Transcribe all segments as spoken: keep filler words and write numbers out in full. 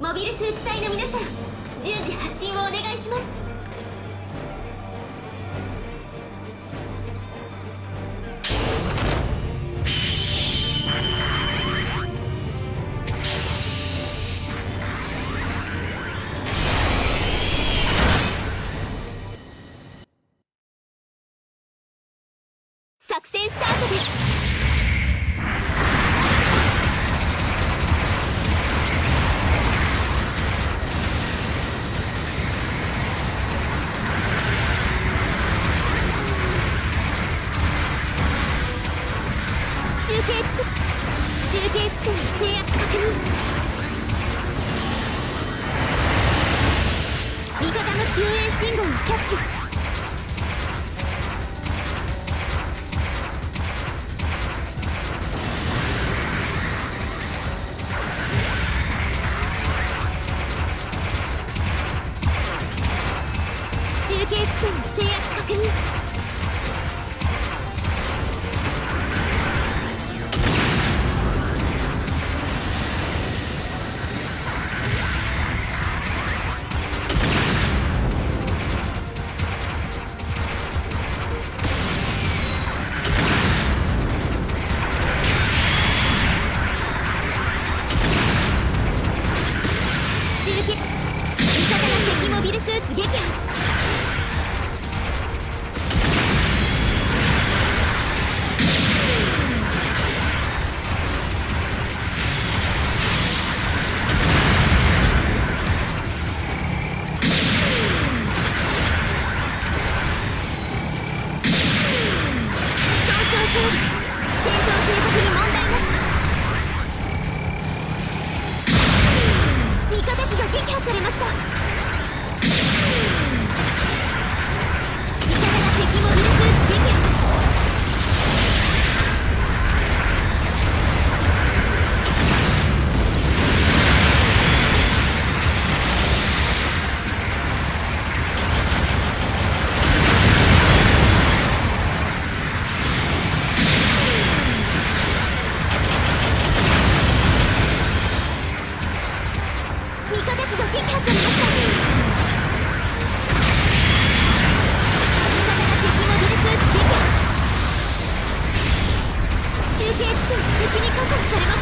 モビルスーツ隊の皆さん、順次発進をお願いします。作戦スタートです。中継地点中継地点の制圧確認。味方の救援信号をキャッチ。中継地点の制圧確認。モビルスーツ撃破。損傷警備、戦闘継続に問題なし。味方機が撃破されました。味方が敵モビルスーツ撃破。味方機が撃破されました。中継地点敵に確保されました。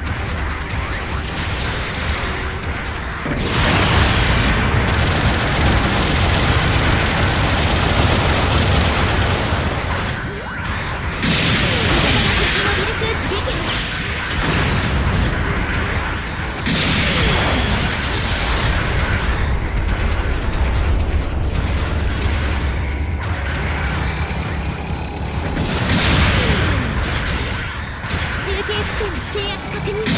制圧確認。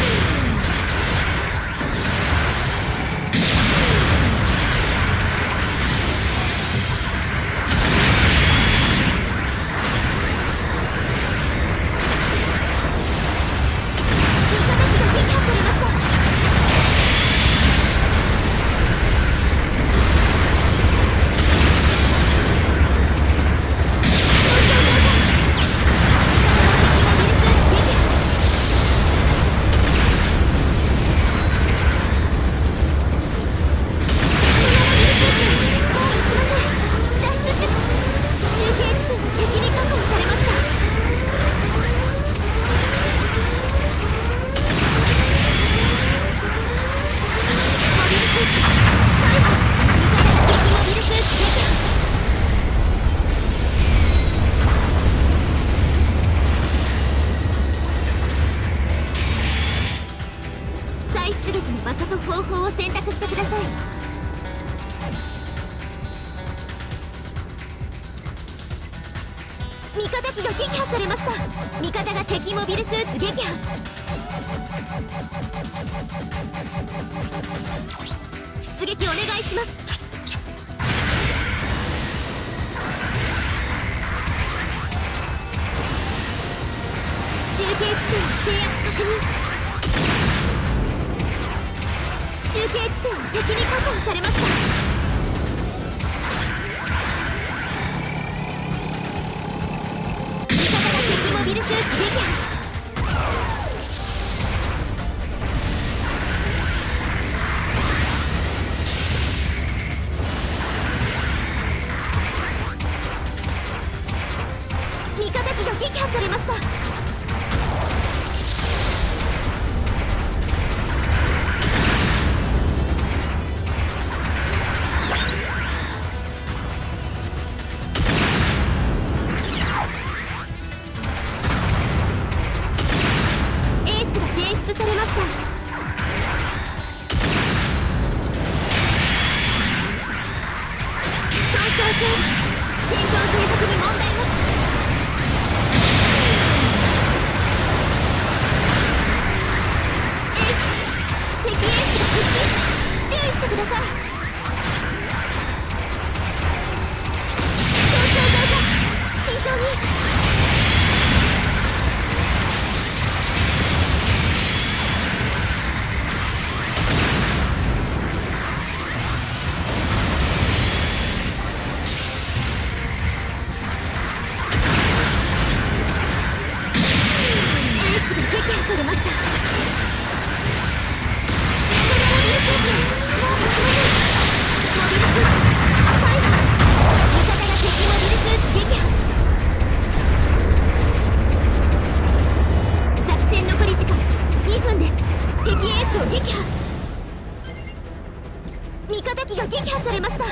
再出撃の場所と方法を選択してください。味方機が撃破されました。味方が敵モビルスーツ撃破。出撃お願いします。中継地点の制圧確認。中継地点は敵に確保されました。味方が敵モビルスーツ撃破。 撃破されました。エースが選出されました。損傷系戦闘継続に問題なし。敵エースが復帰、注意してください。損傷増加、慎重に。エースが撃破されました。味方機が撃破されました。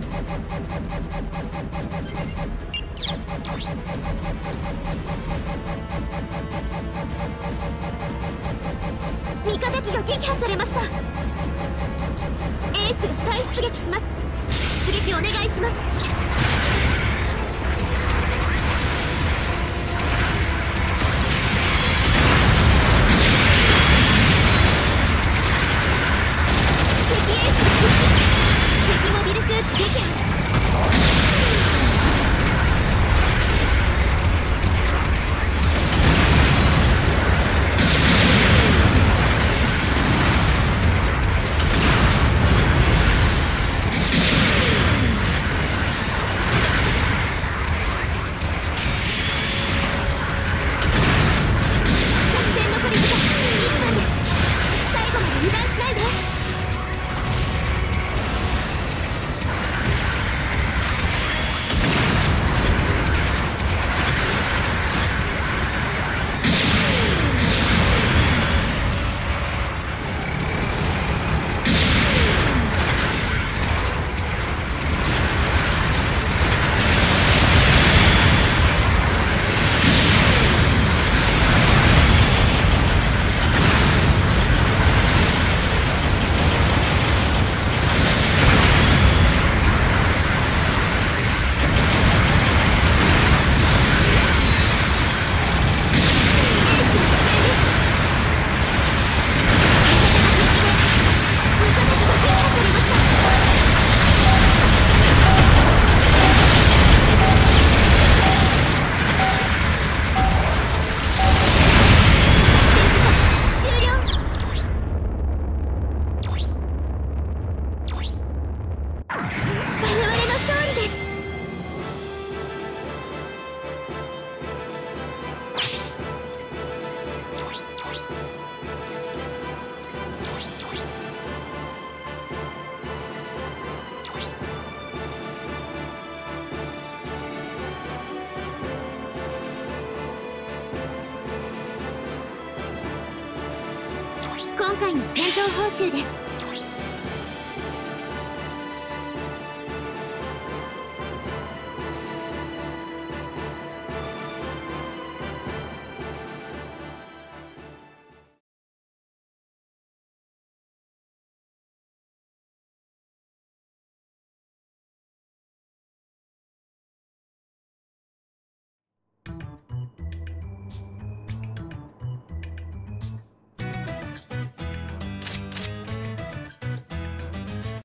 味方機が撃破されました。エースが再出撃します。出撃お願いします。敵モビルスーツ撃破。作戦残り時間いっぷんです。最後まで油断しないで。今回の戦闘報酬です。